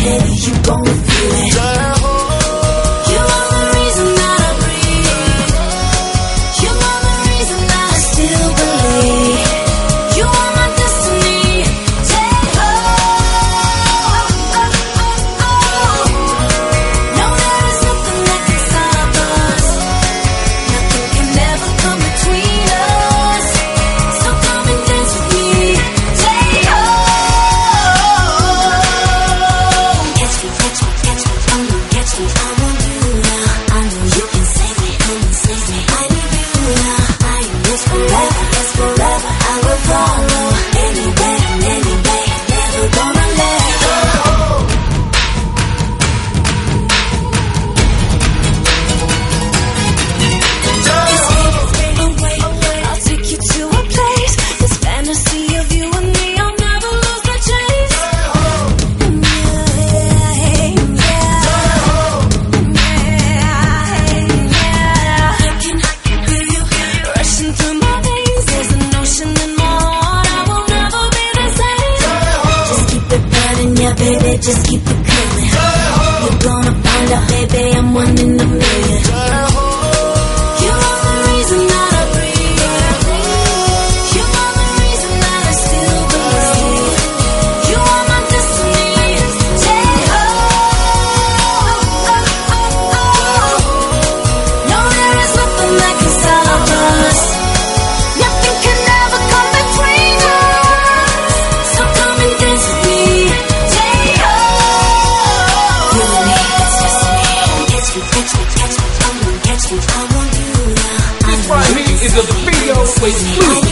heavy, you gon' feel it. You are the reason that I breathe. You are the reason that I still believe. You are my destiny. Take hold. No, there is nothing that can stop us. Nothing can ever come between us. So come and dance with me. Take hold. Catch me, catch me, catch me. Oh, you catch me. I want you now. I know you can save me. Come and save me. I need you now. I am yours forever. Yes, forever. I will follow anywhere and any day. Never gonna let go. Just take it away. I'll take you to a place. This fantasy of you and me, I'll never lose the chase. I can feel you rushing through my veins. There's an ocean in my heart. I will never be the same. Just keep it burning, yeah, baby. Just keep it coming. You're gonna find out, baby, I'm one in a million. You are the reason that I breathe. You are the reason that I still believe. You are my destiny. Take hold. No, there is nothing that can stop us. Nothing can ever come between us. So come and dance with me. Take hold. You and me, it's just me. Catch me, catch me, catch me. Oh, you catch me. I want you now. This right here is a video exclusive.